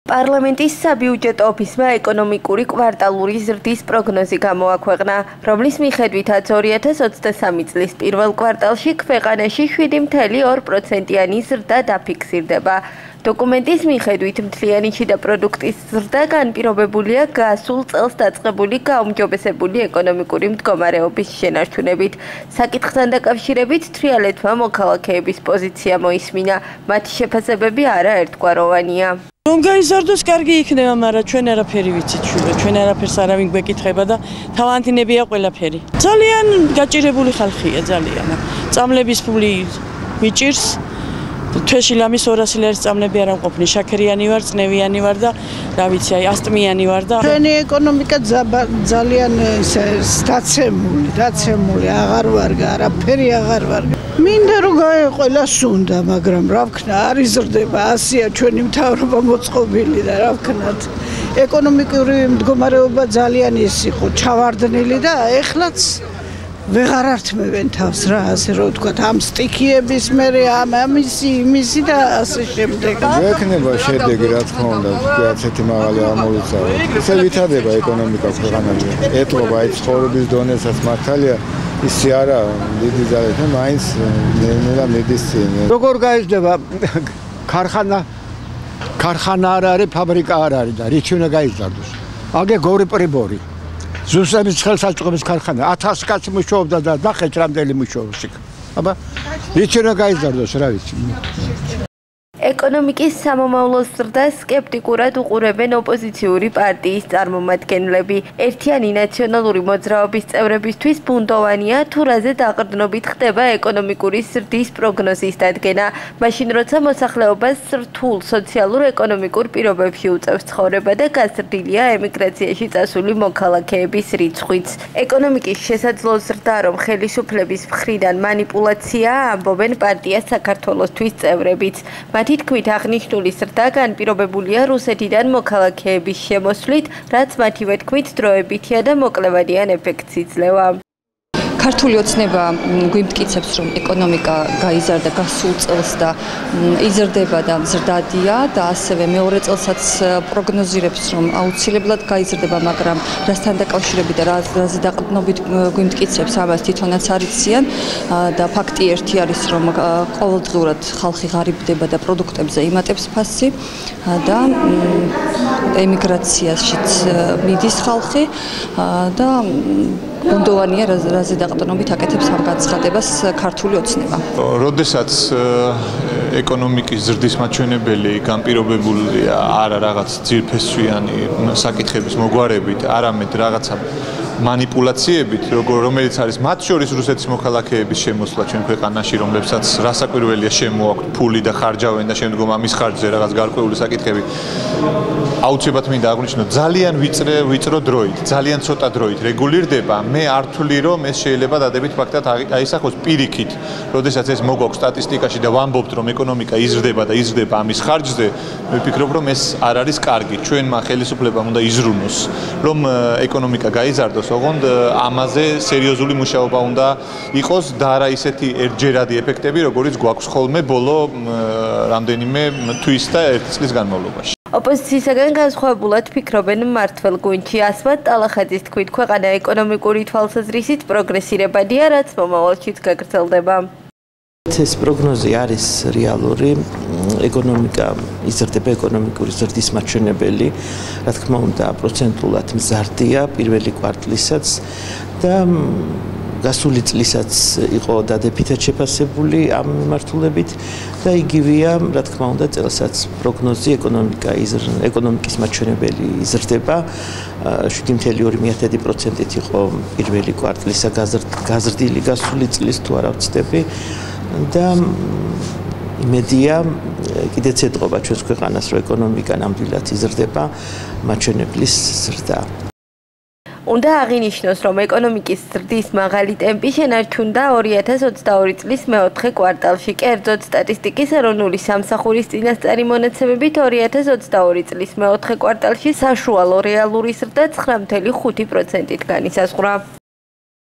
პარლამენტის საბიუჯეტო ოფისმა ეკონომიკური კვარტალური ზრდის პროგნოზი გამოაქვეყნა, რომლის მიხედვითაც 2023 წლის პირველ კვარტალში ქვეყანაში 7.2%-იანი ზრდა დაფიქსირდება. დოკუმენტის მიხედვით მთლიანი შიდა პროდუქტის ზრდა განპირობებულია გასულ წელს დაწყებული გაუმჯობესებული ეკონომიკური მდგომარეობის შენარჩუნებით. საკითხთან დაკავშირებით თრიალეთმა მოქალაქეების პოზიცია მოისმინა, მათი შეფასებები არაერთგვაროვანია. რომ გაიზარდოს კარგი იქნება, მაგრამ ჩვენ არაფერი ვიცით შუბა, ჩვენ არაფერს არავინ გვეკითხება და თავანთინებია ყველაფერი. ძალიან გაჭირებული ხალხია, ძალიან. წამლების ფული მიჭირს. თვეში ლამის 200 ლერის წამლები არ ამყოფნი, შაქერიანი ვარ, წნევიანი ვარ და რა ვიცი, აი ასტმიანი ვარ და ჩვენი ეკონომიკა ძალიან დაცემული, აღარ ვარგა, არაფერი აღარ ვარგა. მინდა რომ ყველას უნდა, მაგრამ რა ვქნა, არ იზრდება, ასია ჩვენი მთავრობა მოწყობილი და რა ვქნათ. ეკონომიკური მდგომარეობა ძალიან ის იყო, ჩავარდნილი და ეხლაც ვეღარ ართმევენ თავს რა, ასე რომ ვთქვათ, ამ სტიქიების მერე ამისი და ასე შემდეგ. ექნება შედეგი, რა თქმა უნდა, ასეთი მაღალი ამოვიწავა. ესე ვითარდება ეკონომიკა ქვეყანაში. ეტყობა აი ცხოვრების დონესაც მართალია ისი არა დიდი ძალით, მაინც ნელა მიდის წინ. როგორ გაიზრდება ქარხანა არ არის, ფაბრიკა არ არის და რით უნდა გაიზარდოს. აგე გორი პრიბორი. ზუსტების ხელსაწყობის ქარხანა 1000 კაცი მუშაობდა და ნახეთ რამდენი მუშაობს იქ. აბა რით უნდა გაიზარდოს, რა ვიცი. ეკონომიკის სამომავლოს ზრდას სკეპტიკურად უყურებენ ოპოზიციური პარტიის წარმომადგენლები. ერთიანი ნაციონალური მოძრაობის წევრებისთვის ბუნდოვანია თუ რაზე დაყრდნობით ხდება ეკონომიკური ზრდის პროგნოზის დადგენა, მაშინ როცა მოსახლეობას რთულ სოციალურ-ეკონომიკურ პირობებში უწევს ცხოვრება და გაზრდილია ემიგრაციაში წასული მოქალაქეების რიცხვიც. ეკონომიკის შესაძლო ზრდა, რომ ხელისუფლების მხრიდან მანიპულაციაა, ამბობენ პარტია საქართველოსთვის წევრებიც. მათი თქმით აღნიშნული ზრდა განპირობებულია რუსეთიდან მოქალაქეების შემოსვლით, რაც მათივე თქმით დროებითია და მოკლევადიან ეფექტს იძლევა. ქართული ოცნება გვიმტკიცებს, რომ ეკონომიკა გაიზარდა გასულ წელს და იზრდება და მზრდადია და ასევე მეორე წელსაც პროგნოზირებს, რომ აუცილებლად გაიზრდება, მაგრამ რასთან დაკავშირებით და რაზე დაყრდნობით გვიმტკიცებს, ამას თვითონაც არ იციან და ფაქტი ერთი არის, რომ ყოველდღიურად ხალხი ღარიბდება და პროდუქტებზე იმატებს ფასი და ემიგრაციაშიც მიდის ხალხი და ბუნდოვანია რაზე დაყრდნობით აკეთებს ამ განცხადებას ქართული ოცნება. როდესაც ეკონომიკის ზრდის მაჩვენებელი განპირობებულია არა რაღაც ძირფესვიანი საკითხების მოგვარებით, არამედ რაღაცა მანიპულაციებით, რომელიც არის მათ შორის რუსეთის მოქალაქეების შემოსვლა ჩვენ ქვეყანაში, რომლებსაც რასაკვირველია შემოაქვთ ფული და ხარჯავენ და შემდგომ ამის ხარჯზე რაღაც გარკვეული საკითხები. აუცილებლად მინდა აღვნიშნო, ძალიან ვიწრო დროით, ძალიან ცოტა დროით რეგულირდება. მე არ ვთვლი, რომ ეს შეიძლება დადებით ფაქტად აისახოს პირიქით, როდესაც ეს მოგვაქვს სტატისტიკაში და ვამბობთ, რომ ეკონომიკა იზრდება და იზრდება ამის ხარჯზე, მე ვფიქრობ, რომ ეს არ არის კარგი. ჩვენმა ხელისუფლებამ უნდა იზრუნოს, რომ ეკონომიკა გაიზარდოს, ოღონდ ამაზე სერიოზული მუშაობა უნდა იყოს და არა ისეთი ერთჯერადი ეფექტები, როგორიც გვაქვს ხოლმე ბოლო რამდენიმე თვის და ერთი წლის განმავლობაში. ოპოზიციისგან განსხვავებულად ფიქრობენ მმართველ გუნდში. ასმად ტალახაძის თქმით, ქვეყანა ეკონომიკური თვალსაზრისით პროგრესირებადია, რაც მომავალშიც გაგრძელდება. ეს პროგნოზი არის რეალური, ეკონომიკა იზრდება, ეკონომიკური ზრდის მაჩვენებელი, რა თქმა უნდა, პროცენტულად მზარდია პირველი კვარტლისაც და გასული წლისაც იყო დადებითად შეფასებული ამ მიმართულებით და იგივეა, რა თქმა უნდა, წელსაც პროგნოზი ეკონომიკის მაჩვენებელი იზრდება 7.2%-ით იყო პირველი კვარტლისა გაზრდილი გასული წლის თუ არა ვცდები და იმედია კიდეც ეტყობა ჩვენს ქვეყანას, რომ ეკონომიკა ნამდვილად იზრდება, მაჩვენებლის ზრდა. უნდა აღინიშნოს, რომ ეკონომიკის ზრდის მაღალი ტემპი შენარჩუნდა 2022 წლის მეოთხე კვარტალში. კერძოდ, სტატისტიკის ეროვნული სამსახურის წინასწარი მონაცემებით 2022 წლის მეოთხე კვარტალში საშუალო რეალური ზრდა 9.5%-ით განისაზღვრა.